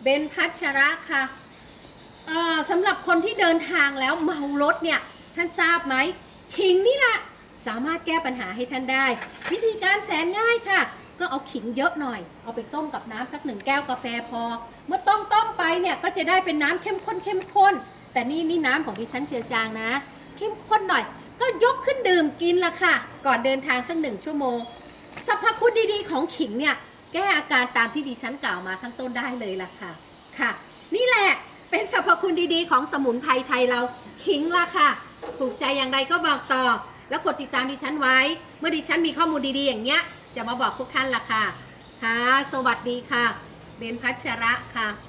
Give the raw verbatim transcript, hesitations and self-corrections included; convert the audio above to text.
นพัชระค่ะสำหรับคนที่เดินทางแล้วเมารถเนี่ยท่านทราบไหมขิงนี่แหละสามารถแก้ปัญหาให้ท่านได้วิธีการแสนง่ายค่ะก็เอาขิงเยอะหน่อยเอาไปต้มกับน้ำสักหนึ่งแก้วกาแฟพอเมื่อต้มต้มไปเนี่ยก็จะได้เป็นน้ำเข้มข้นเข้มข้นแต่นี่นี่น้ำของดิฉันเจือจางนะเข้มข้นหน่อยก็ยกขึ้นดื่มกินละค่ะก่อนเดินทางสักหนึ่งชั่วโมงสรรพคุณดีๆของขิงเนี่ยแก้อาการตามที่ดิฉันกล่าวมาข้างต้นได้เลยล่ะค่ะค่ะนี่แหละเป็นสรรพคุณดีๆของสมุนไพรไทยเราขิงละค่ะถูกใจอย่างไรก็บอกต่อแล้วกดติดตามดิฉันไว้เมื่อดิฉันมีข้อมูลดีๆอย่างเงี้ยจะมาบอกพวกท่านละค่ะค่ะสวัสดีค่ะเบนพัชระค่ะ